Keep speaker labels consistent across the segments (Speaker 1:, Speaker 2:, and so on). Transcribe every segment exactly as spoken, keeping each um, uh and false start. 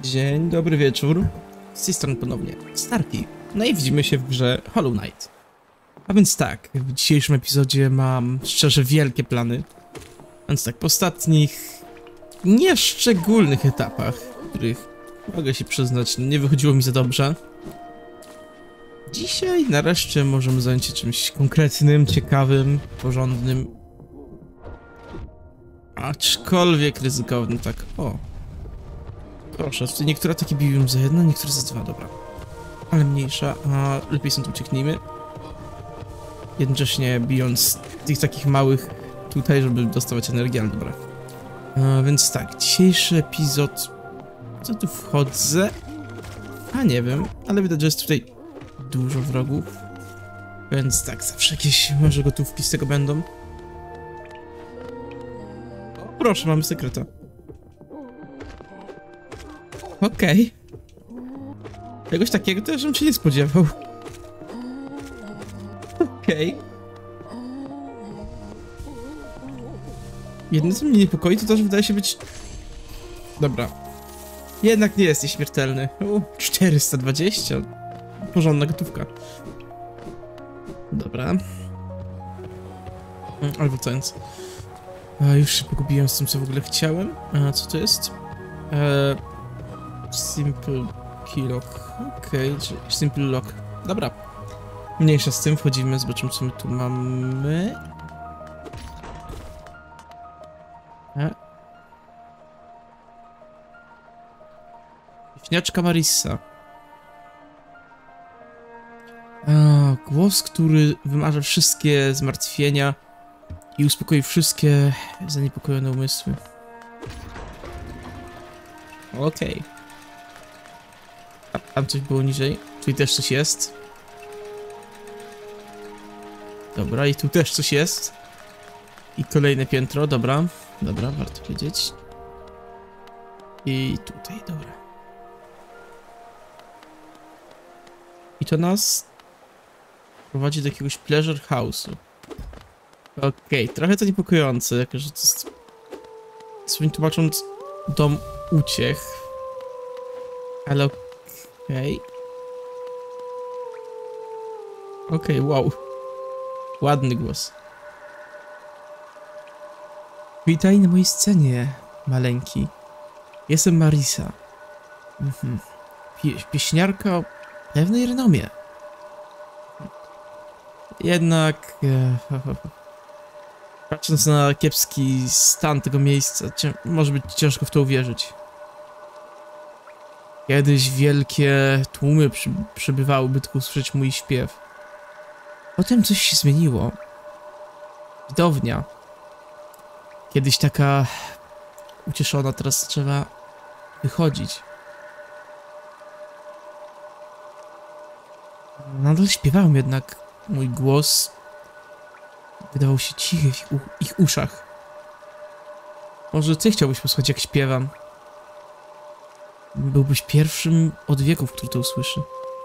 Speaker 1: Dzień dobry wieczór. Z tej strony ponownie Starki. No i widzimy się w grze Hollow Knight. A więc tak, w dzisiejszym epizodzie mam szczerze wielkie plany. Więc tak, po ostatnich nieszczególnych etapach, których mogę się przyznać, nie wychodziło mi za dobrze. Dzisiaj nareszcie możemy zająć się czymś konkretnym, ciekawym, porządnym. Aczkolwiek ryzykownym, tak, o. Proszę, tutaj niektóre ataki biją za jedno, niektóre za dwa, dobra. Ale mniejsza, a lepiej stąd ucieknijmy. Jednocześnie bijąc tych takich małych tutaj, żeby dostawać energię, ale dobra. A więc tak, dzisiejszy epizod... Co tu wchodzę? A nie wiem, ale widać, że jest tutaj dużo wrogów. Więc tak, zawsze jakieś może gotówki z tego będą. O, proszę, mamy sekreta. Okej. Okay. Czegoś takiego też bym się nie spodziewał. Okej. Okay. Jedno co mnie niepokoi, to to, że wydaje się być... Dobra. Jednak nie jest nieśmiertelny. U, czterysta dwadzieścia. Porządna gotówka. Dobra. Ale wracając. A, już się pogubiłem z tym, co w ogóle chciałem. A co to jest? Eee... Simple keylock. Okej, okay, simple lock. Dobra. Mniejsza z tym, wchodzimy, zobaczymy, co my tu mamy. A. Śniaczka Marissa. A, głos, który wymarzy wszystkie zmartwienia i uspokoi wszystkie zaniepokojone umysły. Okej. Okay. A tam coś było niżej. Tutaj też coś jest. Dobra, i tu też coś jest. I kolejne piętro, dobra. Dobra, warto wiedzieć. I tutaj, dobra. I to nas prowadzi do jakiegoś pleasure house'u. Okej, okay, trochę to niepokojące, jako że to jest... Swoim tłumacząc, dom uciech. Ale okej. Okay. Okej, okay, wow. Ładny głos. Witaj na mojej scenie, maleńki. Jestem Marissa. Mhm. Pie pieśniarka o pewnej renomie. Jednak... E, patrząc na kiepski stan tego miejsca, może być ciężko w to uwierzyć. Kiedyś wielkie tłumy przy, przybywały, by tylko usłyszeć mój śpiew. Potem coś się zmieniło. Widownia. Kiedyś taka ucieszona, teraz trzeba wychodzić. Nadal śpiewałem, jednak mój głos wydawał się cichy w ich, ich uszach. Może ty chciałbyś posłuchać, jak śpiewam? Byłbyś pierwszym od wieków, który to usłyszy.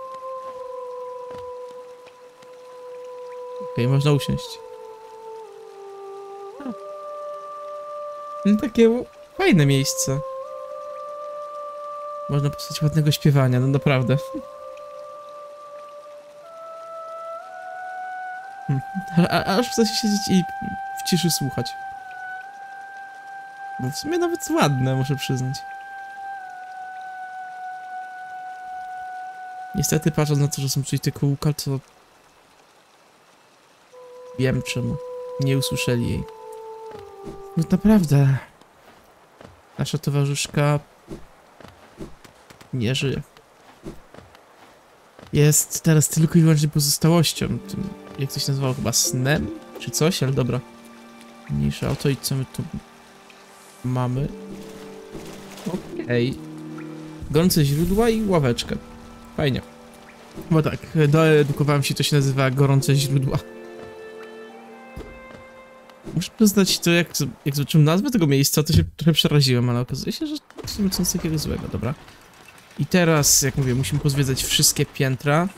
Speaker 1: Okej, okay, można usiąść. No, takie fajne miejsce. Można posłuchać ładnego śpiewania, no naprawdę. A, a, aż chce się siedzieć i w ciszy słuchać. Bo w sumie nawet ładne, muszę przyznać. Niestety, patrząc na to, że są tutaj te kółka, to... Wiem czemu. Nie usłyszeli jej. No naprawdę... Nasza towarzyszka... nie żyje. Jest teraz tylko i wyłącznie pozostałością. Tym, jak coś nazywało, chyba snem? Czy coś? Ale dobra. Mniejsza o to i co my tu... mamy? Okej. Okay. Gorące źródła i ławeczkę. Fajnie. Bo tak, doedukowałem się, to się nazywa gorące źródła. Muszę przyznać, to jak, jak zobaczyłem nazwę tego miejsca, to się trochę przeraziłem, ale okazuje się, że w sumie coś takiego złego, dobra. I teraz, jak mówię, musimy pozwiedzać wszystkie piętra.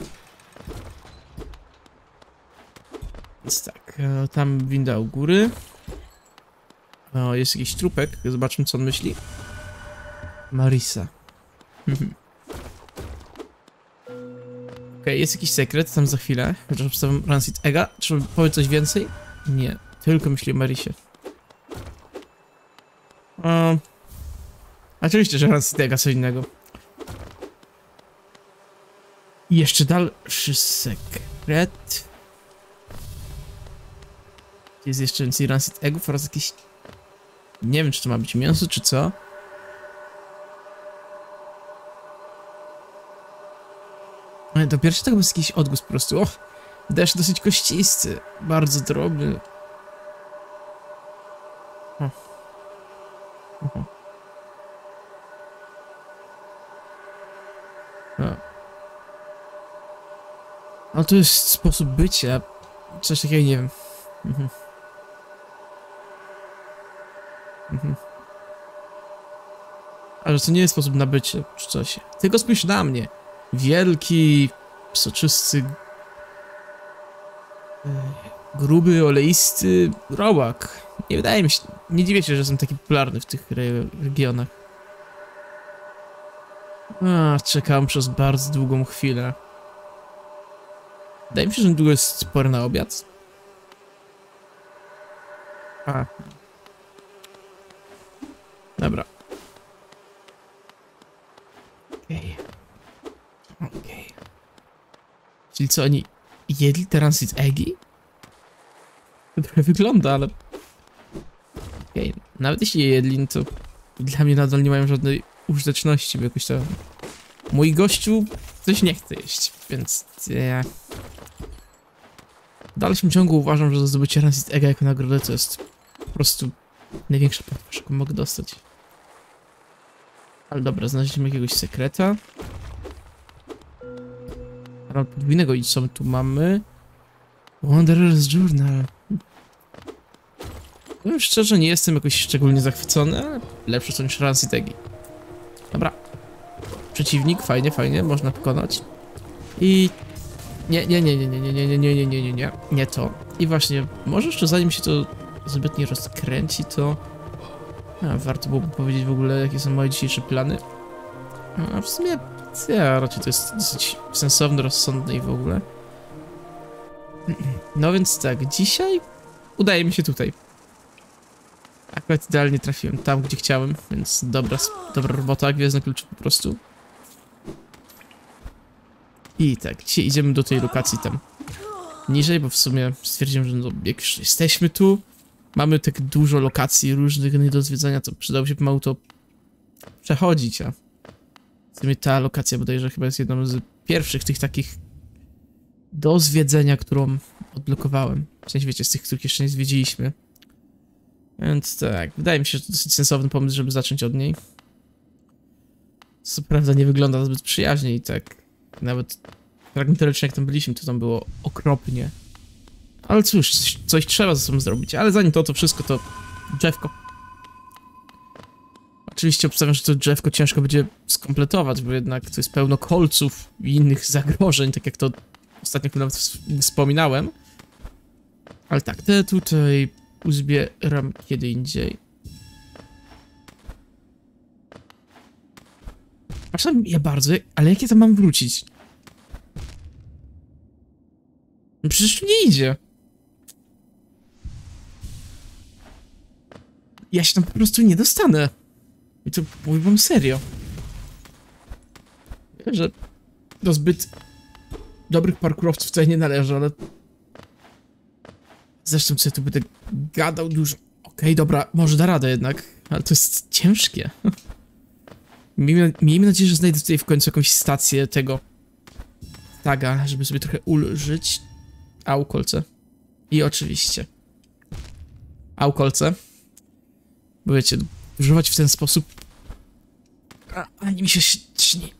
Speaker 1: Więc tak, tam winda u góry. O, jest jakiś trupek, zobaczmy, co on myśli. Marissa. Okej, okay, jest jakiś sekret tam za chwilę. Chociaż obstawiam Rancid Egga. Czy powie coś więcej? Nie, tylko myśli o Marisie. Um, oczywiście, że Rancid Egga co innego. I jeszcze dalszy sekret. Jest jeszcze więcej Rancid Eggów oraz jakieś... Nie wiem, czy to ma być mięso, czy co. Ale to pierwszy tego jest jakiś odgłos po prostu. O, deszcz dosyć kościsty. Bardzo drobny. O. Oho. No. Ale to jest sposób bycia. Coś takiego, nie wiem. Mhm. Mhm. Ale to nie jest sposób na bycie, czy coś. Tylko spójrz na mnie. Wielki, soczysty, gruby, oleisty robak. Nie wydaje mi się, nie dziwię się, że jestem taki popularny w tych re regionach. A, czekałem przez bardzo długą chwilę. Wydaje mi się, że niedługo jest pora na obiad. A. Dobra. Okej. Okay. Okej. Okay. Czyli co, oni jedli te Rancid Eggi? To trochę wygląda, ale... Okej, okay. Nawet jeśli je jedli, no to dla mnie nadal nie mają żadnej użyteczności, bo jakoś to... Mój gościu coś nie chce jeść, więc... Yeah. W dalszym ciągu uważam, że zdobycie Rancid Egga jako nagrodę to jest po prostu największa podwyżka, jaką mogę dostać. Ale dobra, znaleźliśmy jakiegoś sekreta. Ale podwójnego i co my tu mamy? Wanderer's Journal. Powiem szczerze, nie jestem jakoś szczególnie zachwycony, ale lepsze są niż Rancid Eggi. Dobra. Przeciwnik, fajnie, fajnie, można pokonać. I... Nie, nie, nie, nie, nie, nie, nie, nie, nie, nie, nie, nie, nie, nie to. I właśnie, może jeszcze zanim się to zbytnie rozkręci, to... A, warto byłoby powiedzieć w ogóle, jakie są moje dzisiejsze plany. A w sumie, ja, raczej to jest dosyć sensowne, rozsądne i w ogóle. No więc tak, dzisiaj udaje mi się tutaj. Akurat idealnie trafiłem tam, gdzie chciałem, więc dobra, dobra robota, gwiezdne klucze po prostu. I tak, dzisiaj idziemy do tej lokacji tam niżej, bo w sumie stwierdziłem, że no, jak już jesteśmy tu, mamy tak dużo lokacji różnych nie do zwiedzania, to przydało się pomału to przechodzić, a w sumie ta lokacja bodajże chyba jest jedną z pierwszych tych takich do zwiedzenia, którą odblokowałem. W sensie, wiecie, z tych, których jeszcze nie zwiedziliśmy. Więc tak, wydaje mi się, że to dosyć sensowny pomysł, żeby zacząć od niej. Co prawda nie wygląda zbyt przyjaźnie i tak nawet fragmentarycznie jak tam byliśmy, to tam było okropnie. Ale cóż, coś, coś trzeba ze sobą zrobić. Ale zanim to, to wszystko, to drzewko. Oczywiście obstawiam, że to drzewko ciężko będzie skompletować, bo jednak to jest pełno kolców i innych zagrożeń, tak jak to ostatnio nawet wspominałem. Ale tak, te tutaj uzbieram kiedy indziej. Przepraszam, ja bardzo, ale jak ja tam mam wrócić? No przecież tu nie idzie. Ja się tam po prostu nie dostanę. I to mówię wam serio. Wiem, że do zbyt dobrych parkurowców tutaj nie należy, ale... Zresztą co ja tu będę gadał dużo. Okej, okay, dobra, może da radę jednak, ale to jest ciężkie. Miejmy, miejmy nadzieję, że znajdę tutaj w końcu jakąś stację tego taga, żeby sobie trochę ulżyć. Au, kolce. I oczywiście au, kolce. Bo wiecie, używać w ten sposób a, ani mi się śni.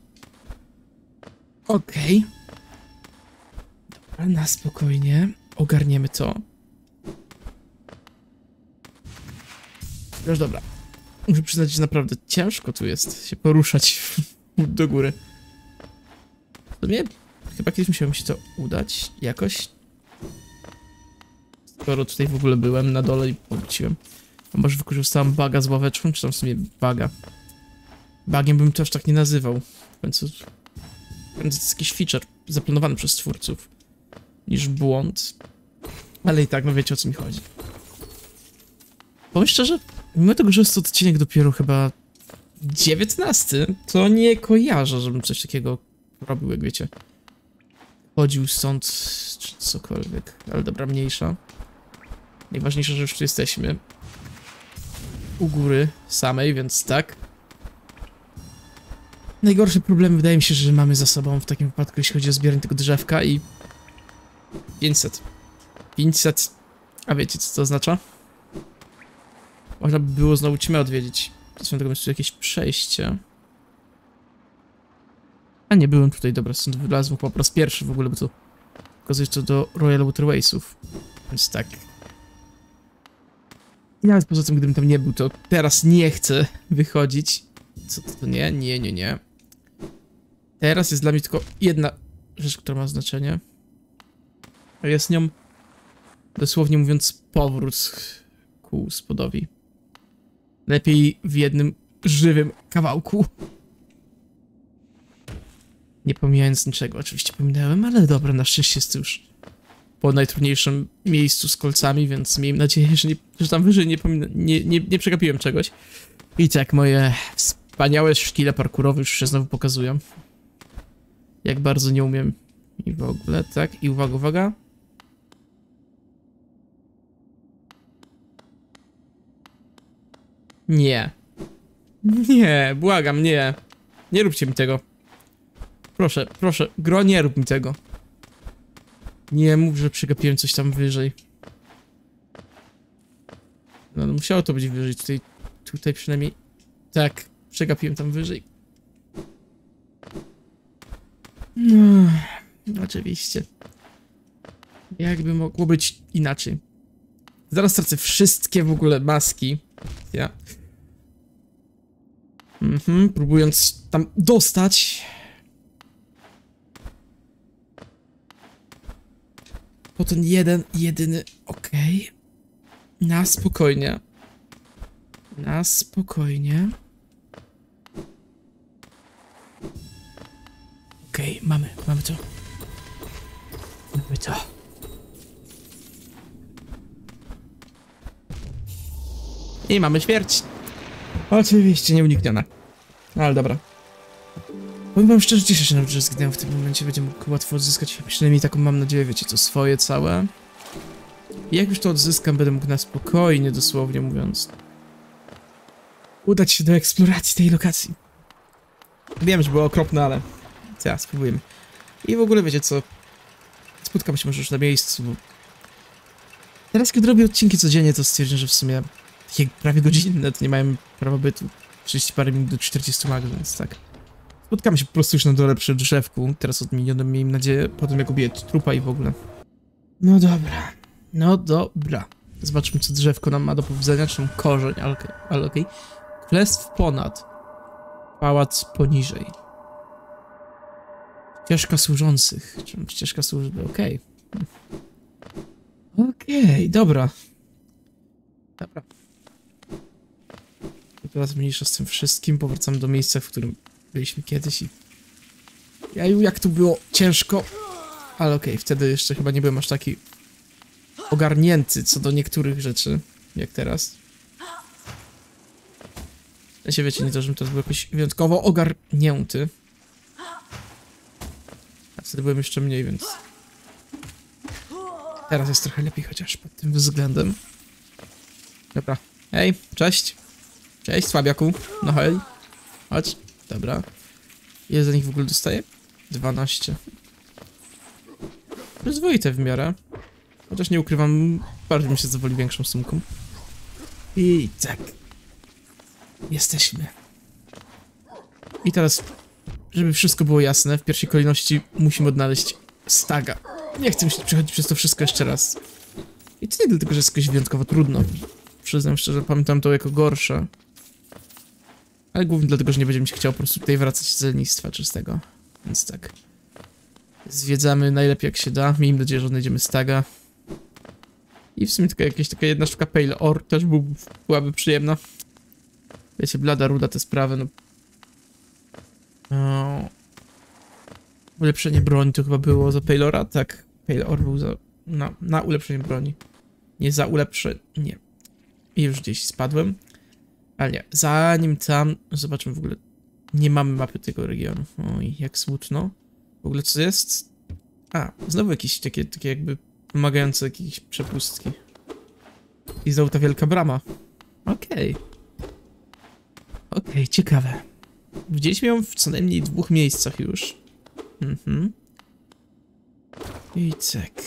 Speaker 1: Okej. Okay. Dobra, na spokojnie. Ogarniemy to. Już dobra. Muszę przyznać, że naprawdę ciężko tu jest się poruszać do góry. W sumie chyba kiedyś musiało mi się to udać jakoś. Skoro tutaj w ogóle byłem na dole i powróciłem. A może wykorzystałem baga z ławeczką, czy tam w sumie baga? Bugiem bym to aż tak nie nazywał. W końcu... To jest jakiś feature zaplanowany przez twórców. Niż błąd. Ale i tak, no wiecie o co mi chodzi. Powiem szczerze, mimo tego, że jest to odcinek dopiero chyba dziewiętnasty, to nie kojarzę, żebym coś takiego robił, jak wiecie. Chodził stąd, czy cokolwiek. Ale dobra, mniejsza. Najważniejsze, że już tu jesteśmy. U góry samej, więc tak. Najgorsze problemy wydaje mi się, że mamy za sobą w takim wypadku, jeśli chodzi o zbieranie tego drzewka i... pięćset. pięćset. A wiecie, co to oznacza? Można by było znowu ćmę odwiedzić. Swoją drogą jest tu jakieś przejście. A nie, byłem tutaj, dobra, stąd wylazłem po raz pierwszy w ogóle, bo to pokazuje to do Royal Waterwaysów. Więc tak. I nawet poza tym, gdybym tam nie był, to teraz nie chcę wychodzić. Co to, to nie? Nie, nie, nie. Teraz jest dla mnie tylko jedna rzecz, która ma znaczenie. A jest nią, dosłownie mówiąc, powrót ku spodowi. Lepiej w jednym żywym kawałku. Nie pomijając niczego, oczywiście pominąłem, ale dobra, na szczęście jest to już po najtrudniejszym miejscu z kolcami, więc miejmy nadzieję, że, nie, że tam wyżej nie, nie, nie, nie przegapiłem czegoś. I tak, moje wspaniałe szkile parkurowe już się znowu pokazują. Jak bardzo nie umiem. I w ogóle, tak, i uwaga, uwaga. Nie. Nie, błagam, nie. Nie róbcie mi tego. Proszę, proszę, gro, nie rób mi tego. Nie mów, że przegapiłem coś tam wyżej. No, no musiało to być wyżej. Tutaj, tutaj przynajmniej... Tak, przegapiłem tam wyżej. No, oczywiście. Jakby mogło być inaczej. Zaraz tracę wszystkie w ogóle maski. Ja. Mhm, próbując tam dostać. Po ten jeden, jedyny, okej. Okay. Na spokojnie. Na spokojnie. Okej, okay, mamy, mamy to. Mamy to. I mamy śmierć. Oczywiście nieunikniona. Ale dobra. Powiem wam szczerze, cieszę się nawet, że zginęłem w tym momencie. Będzie mógł łatwo odzyskać. Przynajmniej taką mam nadzieję, wiecie, to swoje całe. I jak już to odzyskam, będę mógł na spokojnie, dosłownie mówiąc, udać się do eksploracji tej lokacji. Wiem, że było okropne, ale teraz spróbujemy. I w ogóle wiecie co? Spotkamy się może już na miejscu, bo... Teraz kiedy robię odcinki codziennie, to stwierdzę, że w sumie takie prawie godzinne to nie mają prawa bytu. trzydzieści parę minut do czterdziestu mag, więc tak. Spotkamy się po prostu już na dole przy drzewku. Teraz od minionem, miejmy nadzieję, potem jak ubiję trupa i w ogóle. No dobra. No dobra. Zobaczmy, co drzewko nam ma do powiedzenia, czy tam korzeń, ale okej. Okay, ale okej. Okay. Królestw ponad. Pałac poniżej. Ścieżka służących. Czy ścieżka służby? Okej. Okay. Okej, okay, dobra. Dobra. I teraz mniejsza z tym wszystkim. Powracamy do miejsca, w którym byliśmy kiedyś i... Jaju, jak tu było ciężko. Ale okej, okay, wtedy jeszcze chyba nie byłem aż taki ogarnięty co do niektórych rzeczy, jak teraz. Ja się wiecie, nie to, żebym teraz był jakoś wyjątkowo ogarnięty. A wtedy byłem jeszcze mniej, więc... Teraz jest trochę lepiej chociaż pod tym względem. Dobra. Hej, cześć. Cześć, słabiaku. No hej. Chodź. Dobra. Ile za nich w ogóle dostaję? dwanaście. Przyzwoite w miarę. Chociaż nie ukrywam, bardziej bym się zadowolił większą sumką. I tak. Jesteśmy. I teraz, żeby wszystko było jasne, w pierwszej kolejności musimy odnaleźć staga. Nie chcę musieć przechodzić przez to wszystko jeszcze raz. I to nie dlatego, że jest jakoś wyjątkowo trudno. Przyznam szczerze, pamiętam to jako gorsze. Ale głównie dlatego, że nie będzie mi się chciało po prostu tutaj wracać z lenistwa czystego. Więc tak. Zwiedzamy najlepiej jak się da. Miejmy nadzieję, że odnajdziemy staga. I w sumie tylko jakieś taka jedna sztuka pale ore też był, byłaby przyjemna. Wiecie, blada ruda te sprawy, no. O... Ulepszenie broni to chyba było za Paylora? Tak, Paylor był za... Na, na ulepszenie broni. Nie za ulepszenie... Nie. I już gdzieś spadłem. Ale nie, zanim tam... Zobaczmy w ogóle... Nie mamy mapy tego regionu. Oj, jak smutno. W ogóle co jest? A, znowu jakieś takie, takie jakby wymagające jakieś przepustki. I znowu ta wielka brama. Okej. Okay. Okej, okay, ciekawe. Widzieliśmy ją w co najmniej dwóch miejscach już. Mhm. I tak.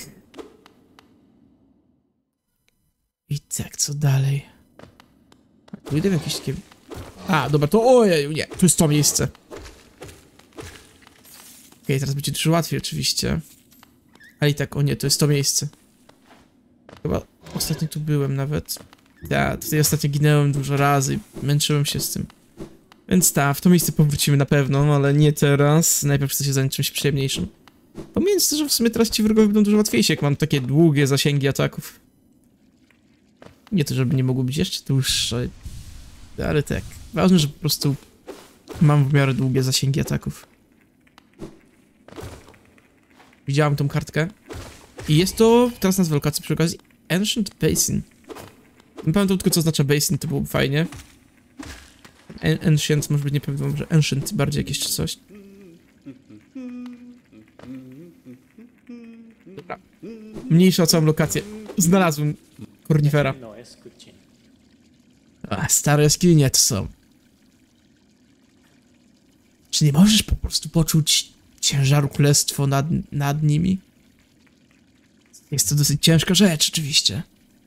Speaker 1: I tak, co dalej? Tu idę w jakieś takie... A, dobra, to ojej, nie, tu jest to miejsce. Okej, okay, teraz będzie dużo łatwiej oczywiście. Ale i tak, o nie, to jest to miejsce. Chyba ostatnio tu byłem nawet. Ja tutaj ostatnio ginęłem dużo razy i męczyłem się z tym. Więc tak, w to miejsce powrócimy na pewno, ale nie teraz. Najpierw chcę się zająć czymś przyjemniejszym. Pomijając to, że w sumie teraz ci wrogowie będą dużo łatwiejsi, jak mam takie długie zasięgi ataków. Nie to, żeby nie mogło być jeszcze dłuższe. Ale tak. Ważne, że po prostu mam w miarę długie zasięgi ataków. Widziałem tą kartkę. I jest to, teraz nazwa lokacji przy okazji, Ancient Basin. Nie pamiętam tylko, co oznacza Basin, to byłoby fajnie. Ancient, może być, nie pamiętam, może Ancient bardziej jakieś czy coś. Dobra. Mniejsza o całą lokację. Znalazłem kornifera. A, stare jaskinie to są. Czy nie możesz po prostu poczuć ciężaru królestwa nad, nad nimi? Jest to dosyć ciężka rzecz, oczywiście.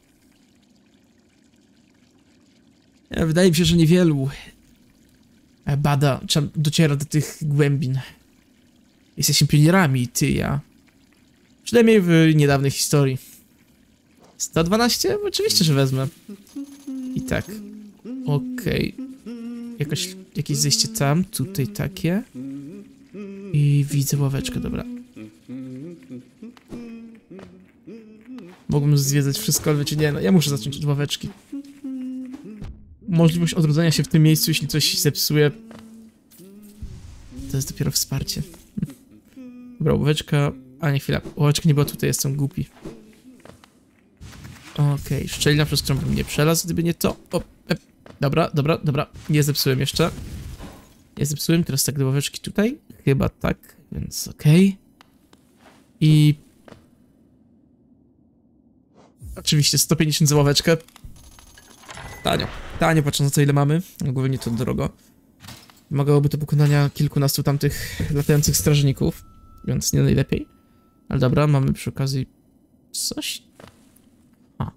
Speaker 1: Wydaje mi się, że niewielu bada, czy dociera do tych głębin. Jesteśmy pionierami, ty, ja. Przynajmniej w niedawnej historii. sto dwanaście? Oczywiście, że wezmę. I tak. Okej. Okay. Jakaś, jakieś zejście tam, tutaj takie. I widzę ławeczkę, dobra. Mogłem zwiedzać wszystko, ale wiecie, nie, no ja muszę zacząć od ławeczki. Możliwość odrodzenia się w tym miejscu, jeśli coś zepsuje. To jest dopiero wsparcie. Dobra, ławeczka. A nie, chwila. Ławeczka nie była tutaj, jestem głupi. Okej, okay. Szczelina, przez którą bym nie przelazł, gdyby nie to. O, e, dobra, dobra, dobra. Nie zepsułem jeszcze. Nie zepsułem, teraz tak do ławeczki tutaj. Chyba tak, więc okej. Okay. I... Oczywiście sto pięćdziesiąt za ławeczkę. Tanio. Tanio, patrząc na to, ile mamy. Ogólnie to drogo. Wymagałoby to pokonania kilkunastu tamtych latających strażników, więc nie najlepiej. Ale dobra, mamy przy okazji coś. A.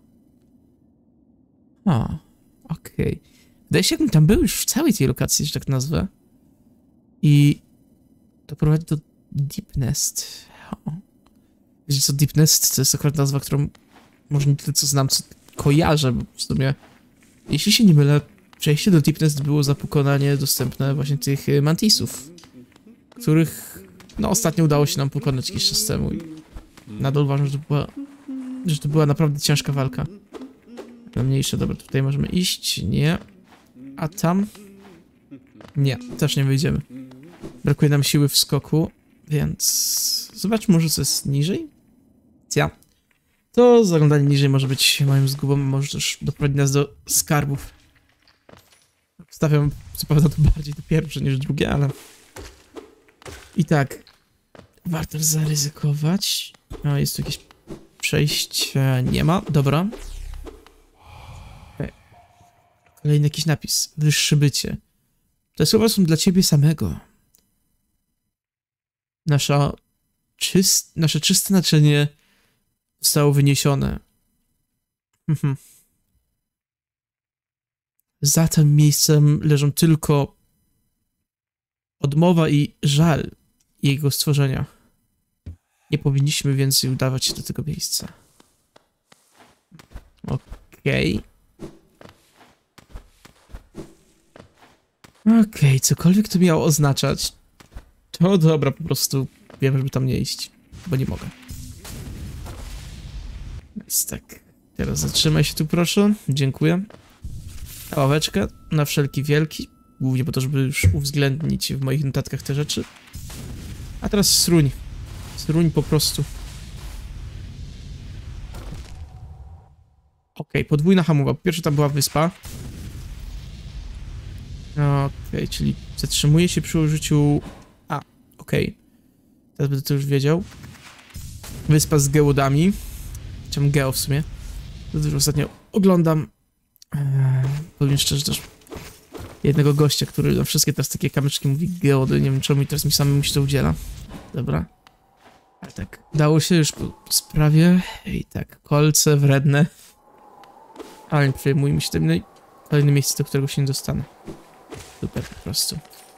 Speaker 1: A. Okej. Okay. Wydaje się, jakbym tam był już w całej tej lokacji, że tak nazwę. I to prowadzi do Deep Nest. O. Wiecie co, Deep Nest to jest akurat nazwa, którą może nie tyle co znam, co kojarzę, bo w sumie, jeśli się nie mylę, przejście do Deep Nest było za pokonanie dostępne właśnie tych mantisów, których no ostatnio udało się nam pokonać jakiś czas temu i nadal uważam, że to była, że to była naprawdę ciężka walka. Ale mniejsze, dobra, tutaj możemy iść, nie. A tam? Nie, też nie wyjdziemy. Brakuje nam siły w skoku, więc zobaczmy może co jest niżej. Ja. To zaglądanie niżej może być moją zgubą, może też doprowadzić nas do skarbów. Stawiam co prawda to bardziej to pierwsze niż drugie, ale... I tak. Warto zaryzykować. O, jest tu jakieś przejście. Nie ma, dobra. Okay. Kolejny jakiś napis. Wyższe bycie. Te słowa są dla ciebie samego. Nasza czyst... Nasze czyste naczynie zostało wyniesione. Mhm. Za tym miejscem leżą tylko odmowa i żal jego stworzenia. Nie powinniśmy więcej udawać się do tego miejsca. Okej. Okay. Okej, okay, cokolwiek to miało oznaczać. To dobra, po prostu wiem, żeby tam nie iść, bo nie mogę. Więc tak, teraz zatrzymaj się tu proszę, dziękuję. Ławeczkę na wszelki wielki. głównie po to, żeby już uwzględnić w moich notatkach te rzeczy. A teraz sruń. Sruń po prostu. Okej, okay, podwójna hamowa. Po pierwsze tam była wyspa. Okej, okay, czyli zatrzymuje się przy użyciu... A, okej. Okay. Teraz będę to już wiedział. Wyspa z geodami. Czemu geo w sumie? To też ostatnio oglądam. Eee, powiem szczerze też. Jednego gościa, który na wszystkie teraz takie kamyczki mówi geody. Nie wiem czemu mi teraz mi samemu się to udziela. Dobra. Ale tak, udało się już po, po sprawie. I tak, kolce wredne. Ale nie przejmujmy się tym. No i kolejne miejsce, do którego się nie dostanę. Super po prostu.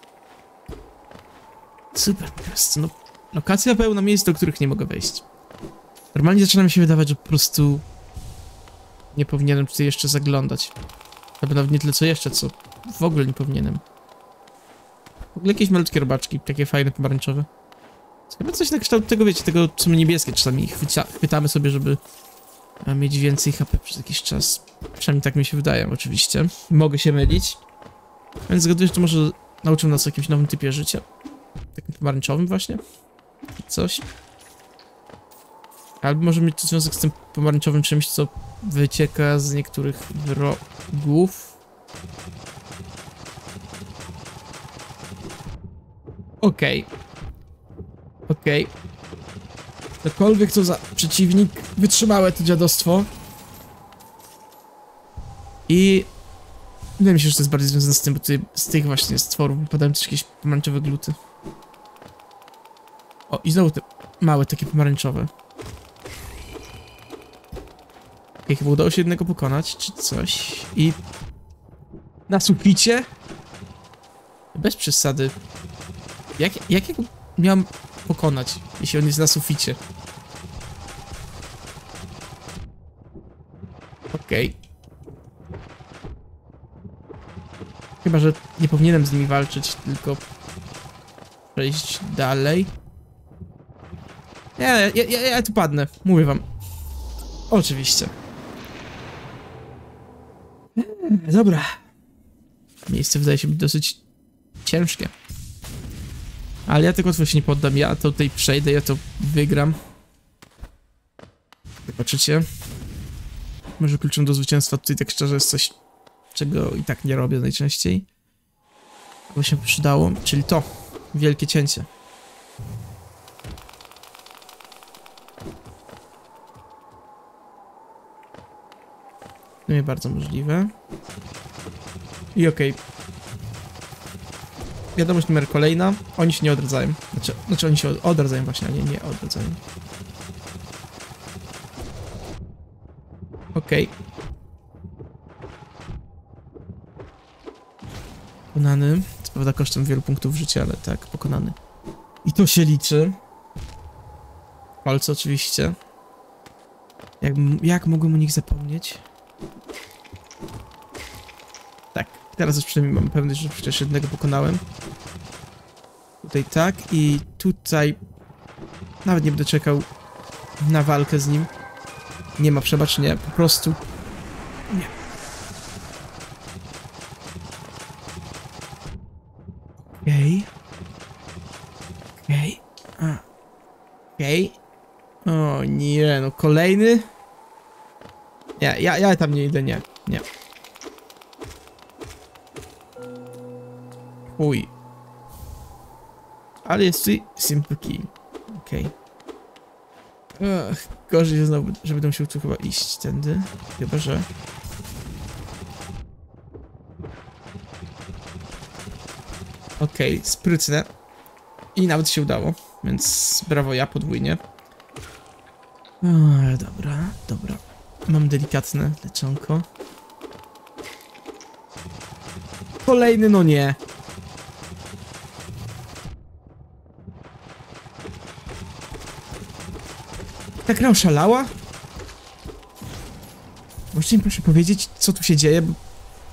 Speaker 1: Super po prostu. No, lokacja pełna miejsc, do których nie mogę wejść. Normalnie zaczyna mi się wydawać, że po prostu nie powinienem tutaj jeszcze zaglądać. Albo nawet nie tyle co jeszcze, co w ogóle nie powinienem. W ogóle jakieś malutkie robaczki, takie fajne, pomarańczowe. Chyba coś na kształt tego, wiecie, tego co my niebieskie czasami chwycia, chwytamy sobie, żeby mieć więcej H P przez jakiś czas. Przynajmniej tak mi się wydaje, oczywiście. Mogę się mylić. Więc zgaduję, że to może nauczył nas o jakimś nowym typie życia. Takim pomarańczowym właśnie. Coś. Albo może mieć to związek z tym pomarańczowym czymś, co wycieka z niektórych wrogów. Okej. Okay. Okej. Okay. Cokolwiek co za przeciwnik, wytrzymałe to dziadostwo. I... wydaje mi się, że to jest bardziej związane z tym, bo tutaj z tych właśnie stworów wypadają też jakieś pomarańczowe gluty. O, i znowu te małe, takie pomarańczowe. Okej, okay, chyba udało się jednego pokonać, czy coś. I... na suficie? Bez przesady. Jak, jak ja go miałem pokonać, jeśli on jest na suficie? Okej. Okay. Chyba, że nie powinienem z nimi walczyć, tylko przejść dalej. Nie, ja, ja, ja, ja tu padnę, mówię wam. Oczywiście. Dobra. Miejsce wydaje się być dosyć ciężkie. Ale ja tak łatwo się nie poddam, ja to tutaj przejdę, ja to wygram. Zobaczycie. Może kluczem do zwycięstwa tutaj tak szczerze jest coś, czego i tak nie robię najczęściej. Bo się przydało, czyli to. Wielkie cięcie. To nie bardzo możliwe. I okej. Okay. Wiadomość numer kolejna. Oni się nie odradzają. Znaczy, znaczy oni się odradzają właśnie, a nie, nie odradzają. Okej. Okay. Pokonany. Co prawda kosztem wielu punktów życia, ale tak, pokonany. I to się liczy. Kolce oczywiście. Jak, jak mogłem o nich zapomnieć? Tak, teraz już przynajmniej mam pewność, że przecież jednego pokonałem. Tutaj tak i tutaj... nawet nie będę czekał na walkę z nim. Nie ma przebacz, nie, po prostu... nie. Okej. Okay. Okej. Okay. Okej. Okay. O nie, no kolejny? Nie, ja, ja tam nie idę, nie, nie. Uj. Ale jest tu simple key. Okej. Okay. Gorzej jest znowu, że będę musiał tu chyba iść tędy. Chyba, że... okej, okay, sprytne. I nawet się udało, więc brawo ja podwójnie. O, dobra, dobra. Mam delikatne leczonko. Kolejny, no nie. Ta gra oszalała? Możecie mi proszę powiedzieć, co tu się dzieje? Bo...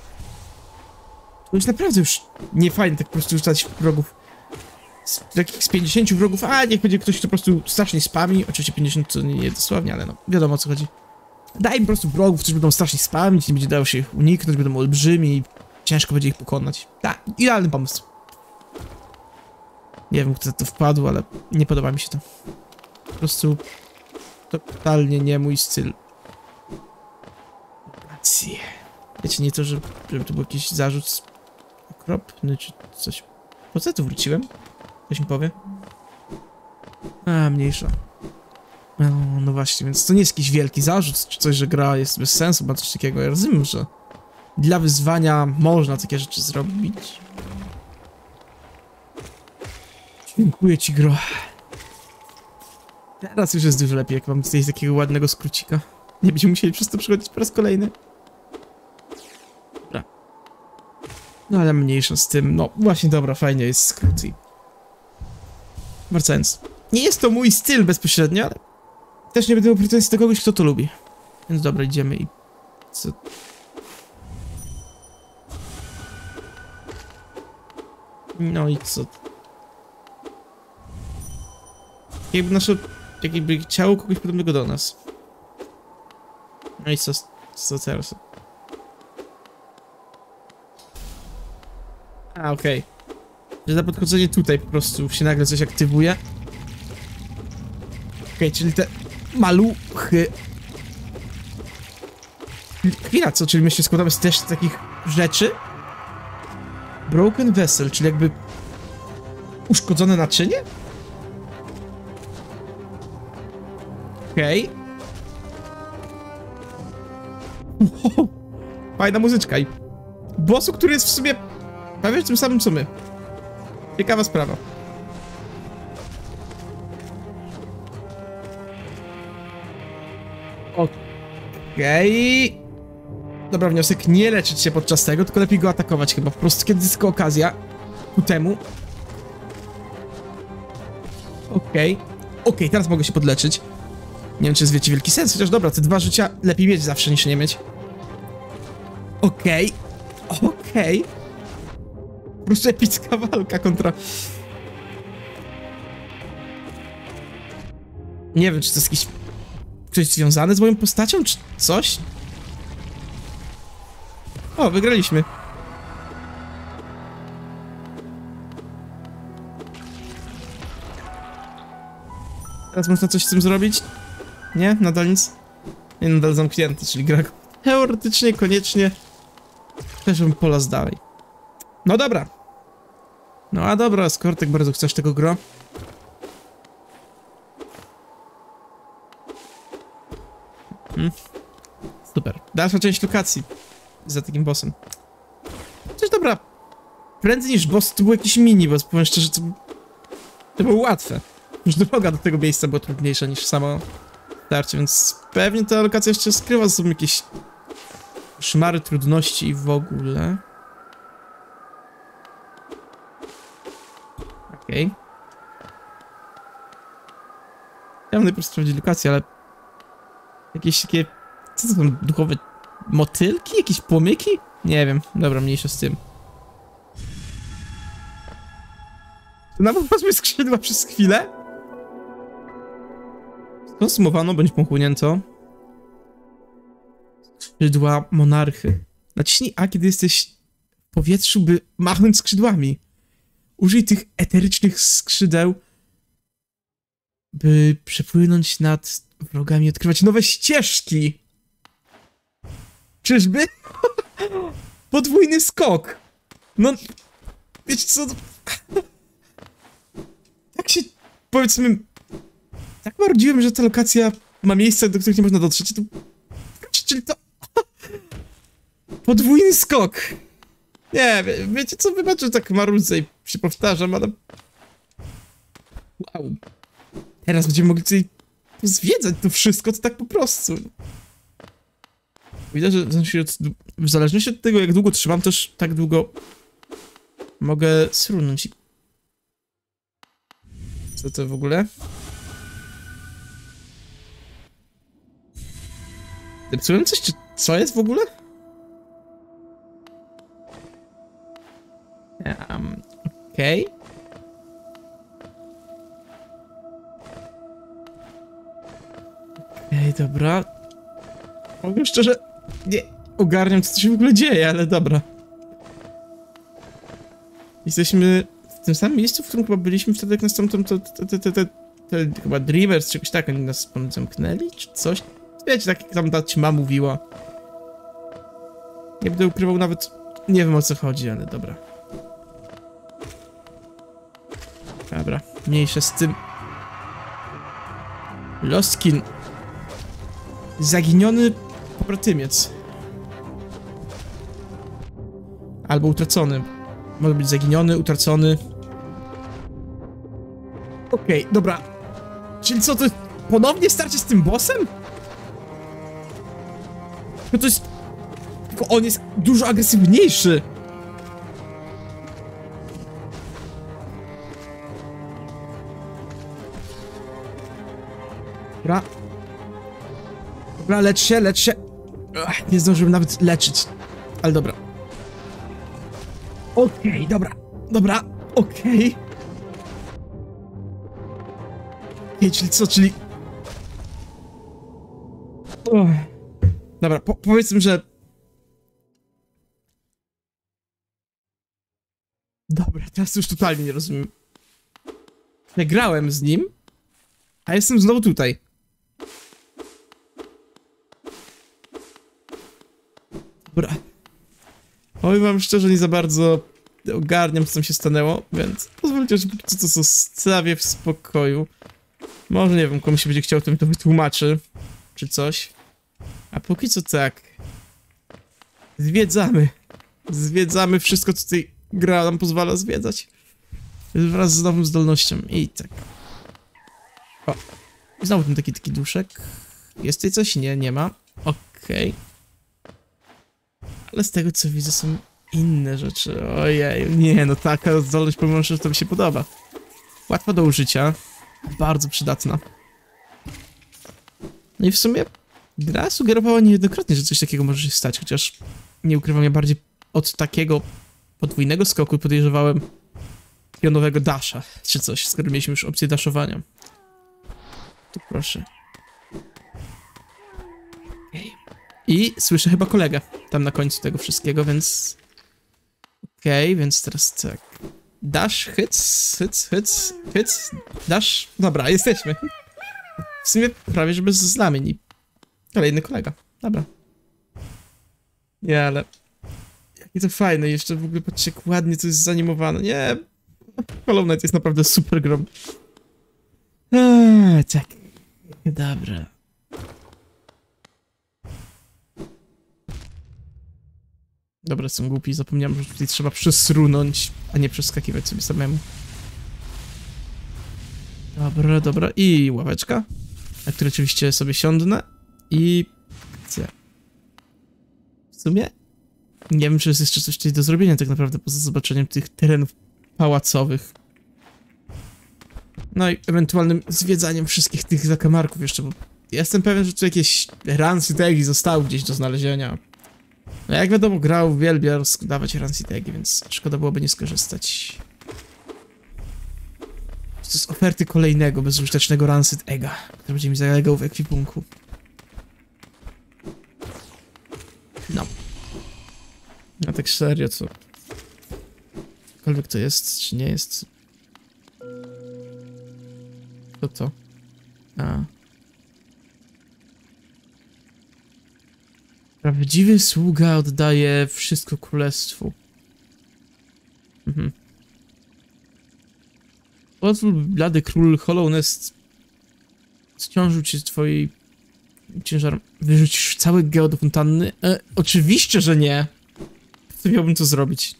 Speaker 1: to jest naprawdę już niefajne, tak po prostu rzucać wrogów. Z takich z pięćdziesięciu wrogów, a niech będzie ktoś, kto po prostu strasznie spami. Oczywiście pięćdziesiąt to nie dosłownie, ale no, wiadomo o co chodzi. Daj im po prostu wrogów, którzy będą strasznie spamić, nie będzie dało się ich uniknąć, będą olbrzymi, ciężko będzie ich pokonać. Tak, idealny pomysł. Nie wiem, kto za to wpadł, ale nie podoba mi się to. Po prostu totalnie nie mój styl. Wiecie, nie to, że, żeby to był jakiś zarzut okropny, czy coś. Po co ja tu wróciłem? Ktoś mi powie? A, mniejsza. No, no właśnie, więc to nie jest jakiś wielki zarzut, czy coś, że gra jest bez sensu, ma coś takiego. Ja rozumiem, że dla wyzwania można takie rzeczy zrobić. Dziękuję ci, gro. Teraz już jest dużo lepiej, jak mam tutaj takiego ładnego skrócika. Nie będziemy musieli przez to przechodzić po raz kolejny. Dobra. No ale mniejsza z tym. No właśnie, dobra, fajnie jest skrót i... Wracając. Nie jest to mój styl bezpośrednio, ale... Też nie będę miał pretensji do kogoś, kto to lubi. Więc dobra, idziemy i... Co... No i co? Jakby nasze... Jakby ciało kogoś podobnego do nas. No i co? Co teraz? A, okej. Okay. Że za podchodzenie tutaj po prostu się nagle coś aktywuje. Okej, okay, czyli te maluchy... Chwila, co? Czyli my się składamy z też z takich rzeczy? Broken vessel, czyli jakby... uszkodzone naczynie? Okej. Okay. Wow. Fajna muzyczka i... Bossu, który jest w sumie... prawie tym samym co my. Ciekawa sprawa. Okej. Okay. Dobra, wniosek nie leczyć się podczas tego, tylko lepiej go atakować chyba. Po prostu kiedy jest tylko okazja ku temu. Okej. Okay. Okej, okay, teraz mogę się podleczyć. Nie wiem, czy jest, wiecie, wielki sens, chociaż dobra, te dwa życia lepiej mieć zawsze niż nie mieć. Okej. Okay. Okej. Okay. Po prostu epicka walka kontra... Nie wiem, czy to jest jakiś... Ktoś związany z moją postacią, czy coś? O, wygraliśmy. Teraz można coś z tym zrobić? Nie? Nadal nic? Nie, nadal zamknięty, czyli gra teoretycznie, koniecznie też bym polazł dalej. No dobra. No a dobra, skoro tak bardzo chcesz tego gro. Hmm. Super. Dalsza część lokacji. Za takim bossem. Coś dobra. Prędzej niż boss to był jakiś mini boss, powiem szczerze, to, to było łatwe. Już droga do tego miejsca była trudniejsza niż samo starcie, więc pewnie ta lokacja jeszcze skrywa ze sobą jakieś szmary trudności i w ogóle. Okej. Okay. Ja mam najpierw sprawdzić lokację, ale... Jakieś takie... Co to są? Duchowe motylki? Jakieś płomyki? Nie wiem. Dobra, mniejsza z tym. Nawet pozbył skrzydła przez chwilę. Skonsumowano bądź pochłonięto skrzydła monarchy. Naciśnij A, kiedy jesteś w powietrzu, by machnąć skrzydłami. Użyj tych eterycznych skrzydeł, by przepłynąć nad wrogami i odkrywać nowe ścieżki. Czyżby? Podwójny skok. No, wiecie co? Tak się, powiedzmy, tak marudziłem, że ta lokacja ma miejsca, do których nie można dotrzeć. To, czyli to... Podwójny skok. Nie, wie, wiecie co? Wybaczę, że tak marudzę i się powtarzam, ale... Wow. Teraz będziemy mogli tutaj zwiedzać to wszystko, to tak po prostu. Widać, że w zależności od tego, jak długo trzymam, też tak długo mogę srunąć. Co to w ogóle? Zepsułem coś, czy co jest w ogóle? Um, Okej. Okay. Ej, dobra. Powiem szczerze, nie ogarniam, co tu się w ogóle dzieje, ale dobra. Jesteśmy w tym samym miejscu, w którym chyba byliśmy wtedy, jak nas tam, tam, tam, te, te, te, te, te, chyba Dreamers, czy jakoś tak, oni nas tam zamknęli, czy coś? Wiecie, tak jak tam ta ćma mówiła. Nie będę ukrywał nawet, nie wiem o co chodzi, ale dobra. Dobra, mniejsze z tym. Lostkin. Zaginiony pobratymiec. Albo utracony. Może być zaginiony, utracony. Okej, okay, dobra. Czyli co, to ponownie starcie z tym bossem? No to jest... Tylko on jest dużo agresywniejszy. Dobra. Dobra, lecz się, lecz się. Ach, nie zdążyłem nawet leczyć. Ale dobra. Okej, okay, dobra. Dobra, okej. Okay. Okay, czyli co, czyli... Oh. Dobra, po powiedzmy, że... Dobra, teraz już totalnie nie rozumiem. Przegrałem z nim, a jestem znowu tutaj. Dobra. Powiem wam szczerze, nie za bardzo ogarniam, co tam się stanęło, więc pozwólcie, że to co zostawię w spokoju. Może, nie wiem, komuś się będzie chciał, to mi to wytłumaczy, czy coś. A póki co tak. Zwiedzamy. Zwiedzamy wszystko, co tutaj gra nam pozwala zwiedzać. Wraz z nową zdolnością. I tak. O. Znowu ten taki, taki duszek. Jest tutaj coś? Nie, nie ma. Okej. Okay. Ale z tego, co widzę, są inne rzeczy. Ojej, nie, no taka zdolność, pomimo, że to mi się podoba. Łatwa do użycia. Bardzo przydatna. No i w sumie gra sugerowała niejednokrotnie, że coś takiego może się stać, chociaż nie ukrywam, ja bardziej od takiego podwójnego skoku podejrzewałem pionowego dasha, czy coś, skoro mieliśmy już opcję daszowania. Tu proszę. Okay. I słyszę chyba kolegę tam na końcu tego wszystkiego, więc... Okej, okay, więc teraz tak... Dash, hits, hits, hits, hits, dash... Dobra, jesteśmy. W sumie prawie, że bez znamień i... Kolejny kolega, dobra. Nie, ale... Jakie to fajne, jeszcze w ogóle patrzcie, jak ładnie to jest zanimowane, nie... Hollow Knight jest naprawdę super grą. Eee, tak. Dobra. Dobra, jestem głupi, zapomniałem, że tutaj trzeba przesrunąć, a nie przeskakiwać sobie samemu. Dobra, dobra. I ławeczka, na której oczywiście sobie siądnę. I... Gdzie? W sumie? Nie wiem, czy jest jeszcze coś tutaj do zrobienia tak naprawdę, poza zobaczeniem tych terenów pałacowych. No i ewentualnym zwiedzaniem wszystkich tych zakamarków jeszcze, bo jestem pewien, że tu jakieś rancid tagi zostały gdzieś do znalezienia. No jak wiadomo, gra uwielbia dawać rancid tagi, więc szkoda byłoby nie skorzystać. To jest oferty kolejnego, bezużytecznego rancid egga, który będzie mi zalegał w ekwipunku. No. A tak serio, co? Cokolwiek to jest, czy nie jest? Co to? A. Prawdziwy sługa oddaje wszystko królestwu. Mhm. Pozwól, blady król Hollow Nest zciążył cię z twojej ciężar. Wyrzucisz cały geo do fontanny? E, oczywiście, że nie. Co miałbym to zrobić?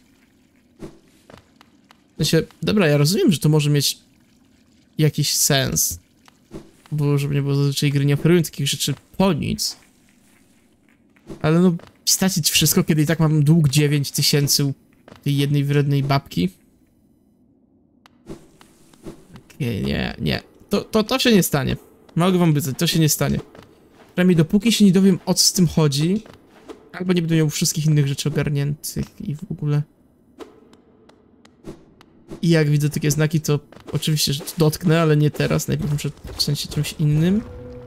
Speaker 1: W sensie, dobra, ja rozumiem, że to może mieć jakiś sens. Bo żeby nie było, zazwyczaj gry nie oferują takich rzeczy po nic. Ale no, stracić wszystko, kiedy i tak mam dług dziewięć tysięcy u tej jednej wrednej babki. Okej, okay, nie, nie. To, to, to się nie stanie. Mogę wam obiecać, to się nie stanie. Przynajmniej dopóki się nie dowiem, o co z tym chodzi, albo nie będę miał wszystkich innych rzeczy ogarniętych i w ogóle. I jak widzę takie znaki, to oczywiście, że to dotknę, ale nie teraz. Najpierw muszę zacząć się czymś innym.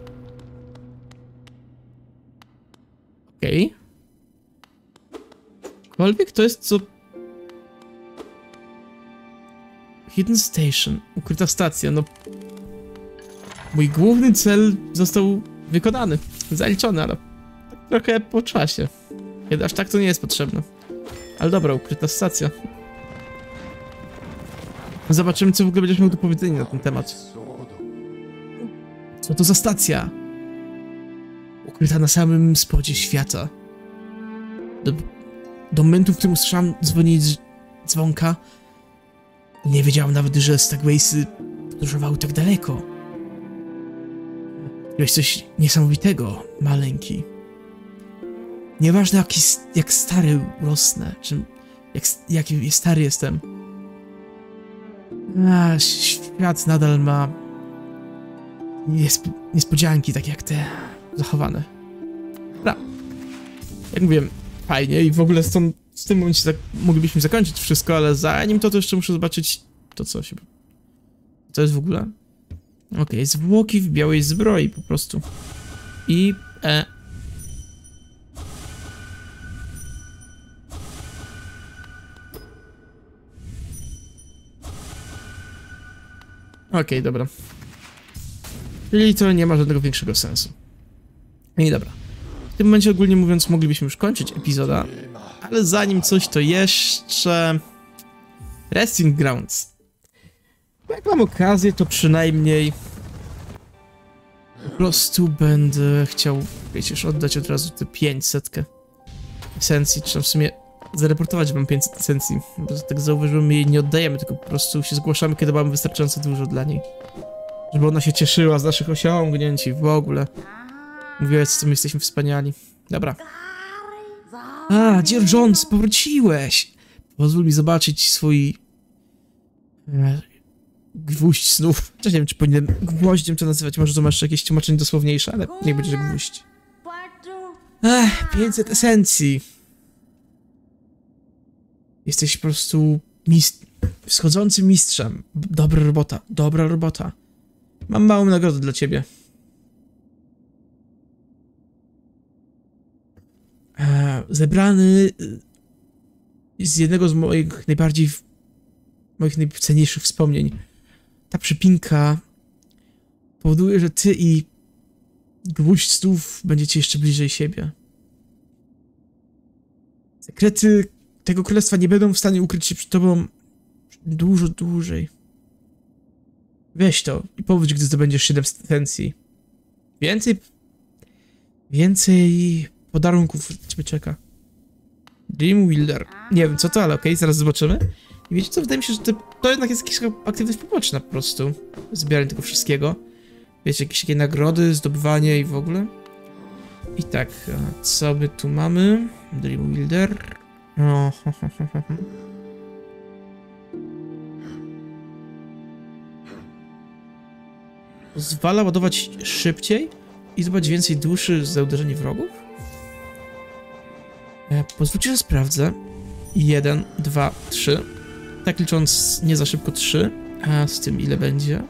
Speaker 1: Okej. Okay. Cokolwiek to jest, co... Hidden Station. Ukryta stacja, no... Mój główny cel został wykonany. Zaliczony, ale... Tak trochę po czasie. Kiedy aż tak to nie jest potrzebne. Ale dobra, ukryta stacja. Zobaczymy, co w ogóle będziesz miał do powiedzenia na ten temat. Co to za stacja? Ukryta na samym spodzie świata. Do, do momentu, w którym usłyszałem dzwonić dzwonka, nie wiedziałem nawet, że Stagwaysy podróżowały tak daleko. Byłeś coś niesamowitego, maleńki. Nieważne jak, jak stary rosnę, czy jak, jak stary jestem. A, świat nadal ma niesp niespodzianki takie jak te zachowane. Dobra. Jak mówiłem, fajnie i w ogóle stąd, w tym momencie tak moglibyśmy zakończyć wszystko, ale zanim to, to jeszcze muszę zobaczyć to, co się... Co jest w ogóle? Okej, okay, zwłoki w białej zbroi po prostu. I... E... Okej, okay, dobra. Czyli to nie ma żadnego większego sensu. I dobra. W tym momencie ogólnie mówiąc moglibyśmy już kończyć epizoda, ale zanim coś to jeszcze... Resting Grounds. Jak mam okazję, to przynajmniej... Po prostu będę chciał, wiecie, już oddać od razu te pięćset esencji, czy tam w sumie zareportować wam pięćset esencji, bo tak zauważyłem, my jej nie oddajemy, tylko po prostu się zgłaszamy, kiedy mamy wystarczająco dużo dla niej. Żeby ona się cieszyła z naszych osiągnięć i w ogóle. Mówiła, co my jesteśmy wspaniali. Dobra. A, Dear Jones, powróciłeś! Pozwól mi zobaczyć swój... E, gwóźdź snów. Nie wiem, czy powinienem gwoździem to nazywać, może to masz jakieś tłumaczenie dosłowniejsze, ale niech będzie, że gwóźdź. Ech, pięćset esencji. Jesteś po prostu mist... wschodzącym mistrzem. Dobra robota, dobra robota. Mam małą nagrodę dla ciebie. Eee, zebrany z jednego z moich najbardziej... moich najcenniejszych wspomnień. Ta przypinka powoduje, że ty i gwóźdź snów będziecie jeszcze bliżej siebie. Sekrety tego królestwa nie będą w stanie ukryć się przed tobą dużo dłużej. Weź to i powróć, gdy zdobędziesz siedem esencji. Więcej... Więcej podarunków ciebie czeka. Dreamwilder. Nie wiem co to, ale okej, okay, zaraz zobaczymy. I wiecie co, wydaje mi się, że to, to jednak jest jakaś aktywność poboczna po prostu. Zbieranie tego wszystkiego. Wiecie, jakieś takie nagrody, zdobywanie i w ogóle. I tak, co my tu mamy? Dreamwilder. O, ho, ho, ho, ho. Pozwala ładować szybciej i zdobyć więcej duszy za uderzenie wrogów? E, pozwólcie, że sprawdzę. Jeden, dwa, trzy. Tak licząc nie za szybko trzy. A z tym ile będzie?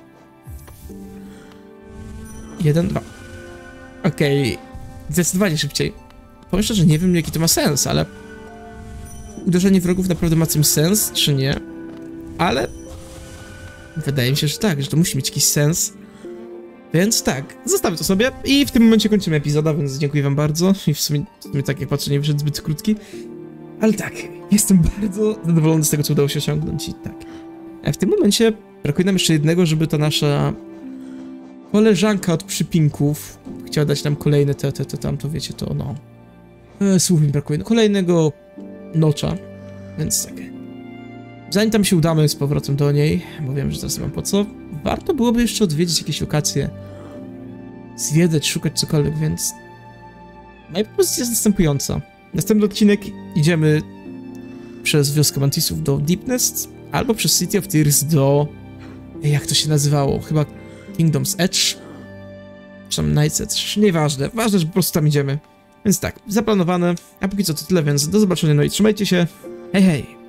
Speaker 1: Jeden, dwa. Okej. Okay. Zdecydowanie szybciej. Powiem szczerze, nie wiem jaki to ma sens, ale... Uderzenie wrogów naprawdę ma tym sens, czy nie? Ale... Wydaje mi się, że tak, że to musi mieć jakiś sens. Więc tak, zostawię to sobie i w tym momencie kończymy epizoda, więc dziękuję wam bardzo. I w sumie, w sumie tak jak patrzę, nie wyszedł zbyt krótki. Ale tak, jestem bardzo zadowolony z tego, co udało się osiągnąć i tak. A w tym momencie brakuje nam jeszcze jednego, żeby ta nasza koleżanka od przypinków chciała dać nam kolejne te, te, te tam, to wiecie, to no... E, słów mi brakuje. No, kolejnego nocza, więc tak. Zanim tam się udamy z powrotem do niej, bo wiem, że teraz mam po co, warto byłoby jeszcze odwiedzić jakieś lokacje, zwiedzać, szukać cokolwiek, więc... Moja propozycja jest następująca. Następny odcinek idziemy przez wioskę Mantisów do Deepnest, albo przez City of Tears do... Jak to się nazywało? Chyba Kingdom's Edge? Czy tam Night's Edge? Nieważne. Ważne, że po prostu tam idziemy. Więc tak, zaplanowane. A póki co to tyle, więc do zobaczenia, no i trzymajcie się. Hej, hej!